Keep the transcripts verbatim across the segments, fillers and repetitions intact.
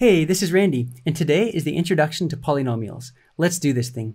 Hey, this is Randy, and today is the introduction to polynomials. Let's do this thing.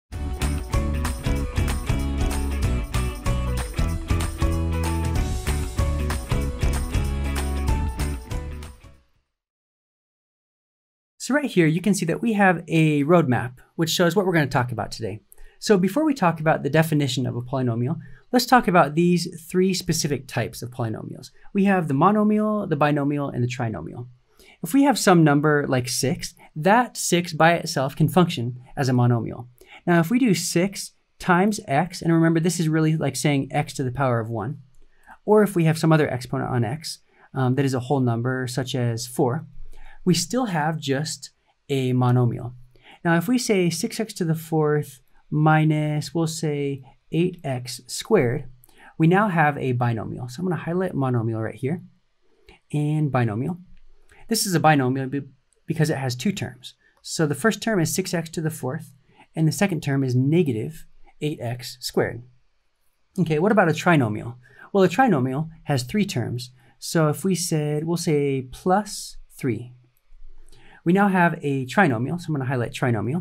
So right here, you can see that we have a roadmap, which shows what we're going to talk about today. So before we talk about the definition of a polynomial, let's talk about these three specific types of polynomials. We have the monomial, the binomial, and the trinomial. If we have some number like six, that six by itself can function as a monomial. Now, if we do six times x, and remember this is really like saying x to the power of one, or if we have some other exponent on x um, that is a whole number such as four, we still have just a monomial. Now, if we say six x to the fourth minus, we'll say eight x squared, we now have a binomial. So I'm going to highlight monomial right here and binomial. This is a binomial because it has two terms. So the first term is six x to the fourth, and the second term is negative eight x squared. Okay, what about a trinomial? Well, a trinomial has three terms. So if we said, we'll say plus three. We now have a trinomial, so I'm going to highlight trinomial.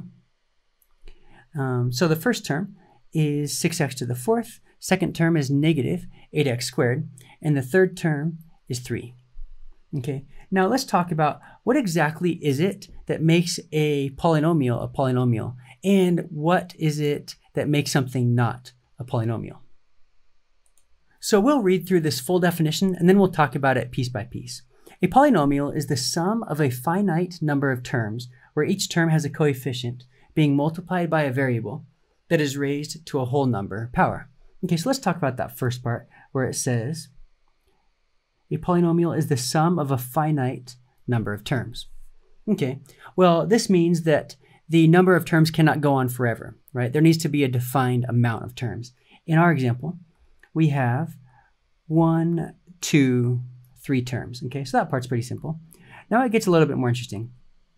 Um, so the first term is six x to the fourth, second term is negative eight x squared, and the third term is three. Okay, now let's talk about what exactly is it that makes a polynomial a polynomial, and what is it that makes something not a polynomial. So we'll read through this full definition and then we'll talk about it piece by piece. A polynomial is the sum of a finite number of terms where each term has a coefficient being multiplied by a variable that is raised to a whole number power. Okay, so let's talk about that first part where it says a polynomial is the sum of a finite number of terms. Okay, well, this means that the number of terms cannot go on forever, right? There needs to be a defined amount of terms. In our example, we have one, two, three terms. Okay, so that part's pretty simple. Now it gets a little bit more interesting.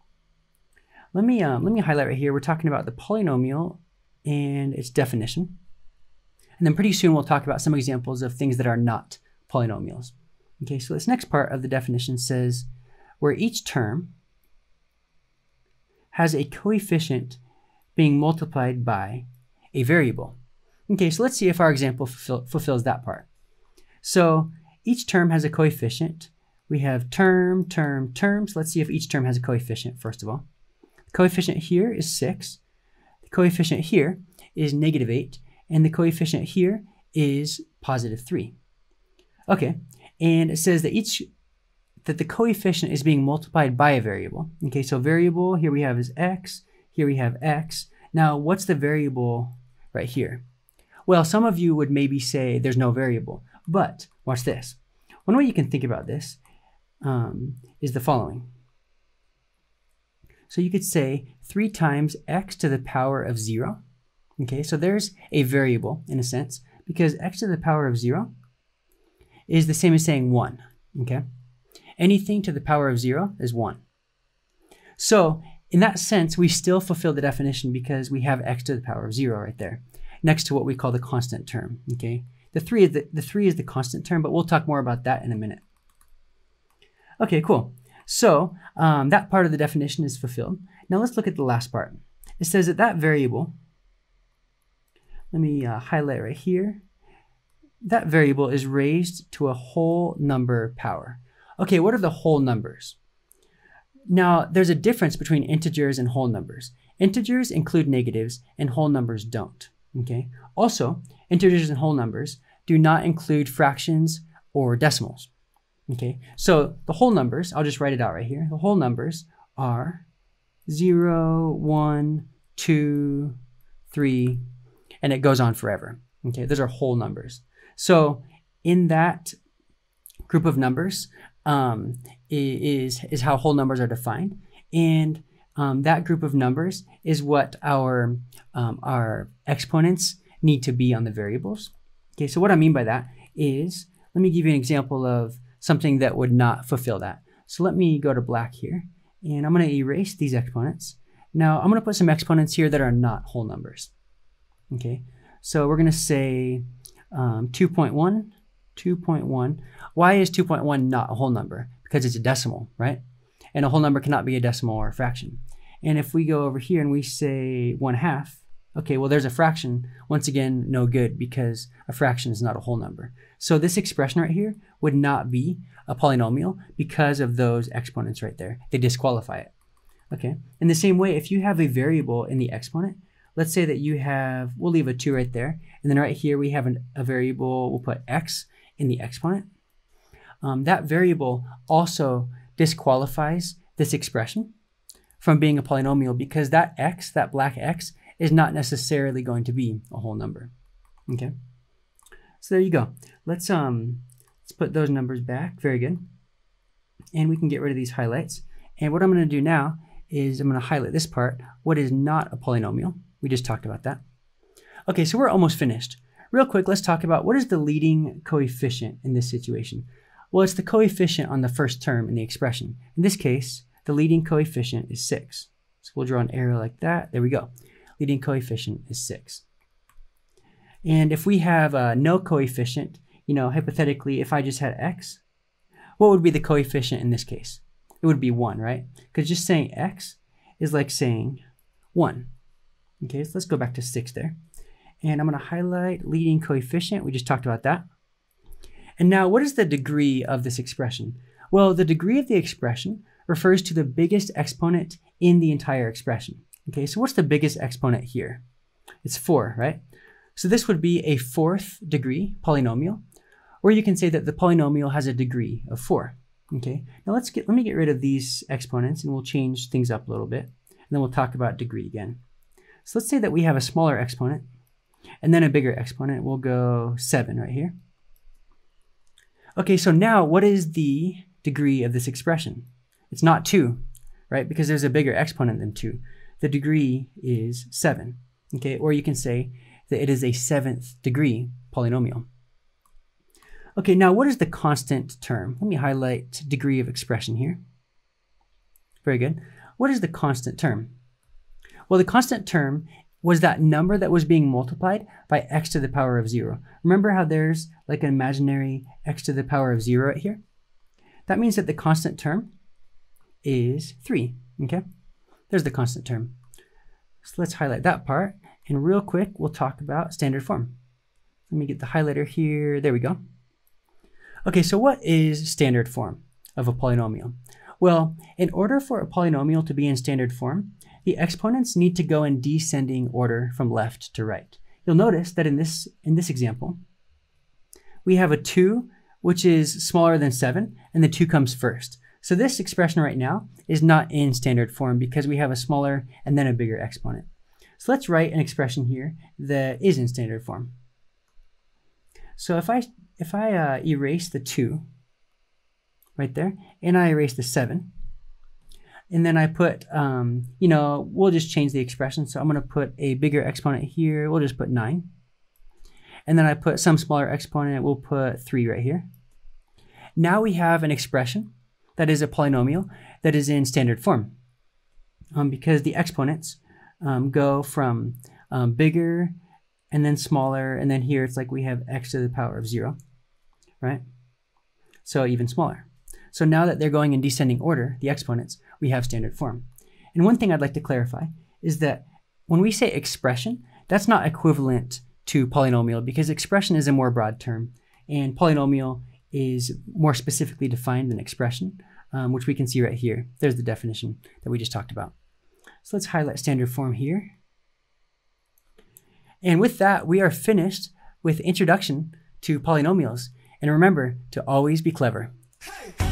Let me, um, let me highlight right here. We're talking about the polynomial and its definition. And then pretty soon we'll talk about some examples of things that are not polynomials. Okay, so this next part of the definition says where each term has a coefficient being multiplied by a variable. Okay, so let's see if our example fulfill, fulfills that part. So each term has a coefficient. We have term, term, term. So let's see if each term has a coefficient, first of all. The coefficient here is six. The coefficient here is negative eight. And the coefficient here is positive three. Okay. And it says that each that the coefficient is being multiplied by a variable. Okay, so variable here we have is x, here we have x. Now, what's the variable right here? Well, some of you would maybe say there's no variable, but watch this. One way you can think about this um, is the following. So you could say three times x to the power of zero. Okay, so there's a variable in a sense because x to the power of zero is the same as saying one, okay? Anything to the power of zero is one. So in that sense, we still fulfill the definition because we have x to the power of zero right there, next to what we call the constant term, okay? The three is the, the three is the constant term, but we'll talk more about that in a minute. Okay, cool. So um, that part of the definition is fulfilled. Now let's look at the last part. It says that that variable, let me uh, highlight right here, that variable is raised to a whole number power. Okay, what are the whole numbers? Now, there's a difference between integers and whole numbers. Integers include negatives and whole numbers don't, okay? Also, integers and whole numbers do not include fractions or decimals, okay? So the whole numbers, I'll just write it out right here. The whole numbers are zero, one, two, three, and it goes on forever, okay? Those are whole numbers. So in that group of numbers um, is, is how whole numbers are defined. And um, that group of numbers is what our, um, our exponents need to be on the variables. Okay, so what I mean by that is, let me give you an example of something that would not fulfill that. So let me go to black here, and I'm going to erase these exponents. Now I'm going to put some exponents here that are not whole numbers. Okay, so we're going to say Um, two point one, two point one. Why is two point one not a whole number? Because it's a decimal, right? and a whole number cannot be a decimal or a fraction. And if we go over here and we say one half, okay, well, there's a fraction. Once again, no good, because a fraction is not a whole number. So this expression right here would not be a polynomial because of those exponents right there. They disqualify it. Okay. In the same way, if you have a variable in the exponent, let's say that you have, we'll leave a two right there, and then right here we have an, a variable, we'll put x in the exponent. Um, that variable also disqualifies this expression from being a polynomial, because that x, that black x, is not necessarily going to be a whole number. Okay, so there you go. Let's um let's put those numbers back. Very good. And we can get rid of these highlights. And what I'm going to do now is I'm going to highlight this part, what is not a polynomial. We just talked about that. Okay, so we're almost finished. Real quick, let's talk about what is the leading coefficient in this situation. Well, it's the coefficient on the first term in the expression. In this case, the leading coefficient is six. So we'll draw an arrow like that. There we go. Leading coefficient is six. And if we have uh, no coefficient, you know, hypothetically, if I just had x, what would be the coefficient in this case? It would be one, right? Because just saying x is like saying one. Okay, so let's go back to six there. And I'm going to highlight leading coefficient. We just talked about that. And now, what is the degree of this expression? Well, the degree of the expression refers to the biggest exponent in the entire expression. Okay, so what's the biggest exponent here? It's four, right? So this would be a fourth degree polynomial, or you can say that the polynomial has a degree of four. Okay, now let's get, let me get rid of these exponents and we'll change things up a little bit. And then we'll talk about degree again. So let's say that we have a smaller exponent and then a bigger exponent. We'll go seven right here. Okay, so now what is the degree of this expression? It's not two, right? Because there's a bigger exponent than two. The degree is seven, okay? Or you can say that it is a seventh degree polynomial. Okay, now what is the constant term? Let me highlight degree of expression here. Very good. What is the constant term? Well, the constant term was that number that was being multiplied by x to the power of zero. Remember how there's like an imaginary x to the power of zero right here? That means that the constant term is three, okay? There's the constant term. So let's highlight that part, and real quick, we'll talk about standard form. Let me get the highlighter here. There we go. Okay, so what is standard form of a polynomial? Well, in order for a polynomial to be in standard form, the exponents need to go in descending order from left to right. You'll notice that in this, in this example, we have a two, which is smaller than seven, and the two comes first. So this expression right now is not in standard form because we have a smaller and then a bigger exponent. So let's write an expression here that is in standard form. So if I, if I uh, erase the two right there, and I erase the seven, and then I put, um, you know, we'll just change the expression. So I'm going to put a bigger exponent here. We'll just put nine. And then I put some smaller exponent. We'll put three right here. Now we have an expression that is a polynomial that is in standard form, um, because the exponents um, go from um, bigger and then smaller. And then here it's like we have x to the power of zero, right? So even smaller. So now that they're going in descending order, the exponents, we have standard form. And one thing I'd like to clarify is that when we say expression, that's not equivalent to polynomial, because expression is a more broad term and polynomial is more specifically defined than expression, um, which we can see right here. There's the definition that we just talked about. So let's highlight standard form here. And with that, we are finished with introduction to polynomials. And remember to always be clever. Hey.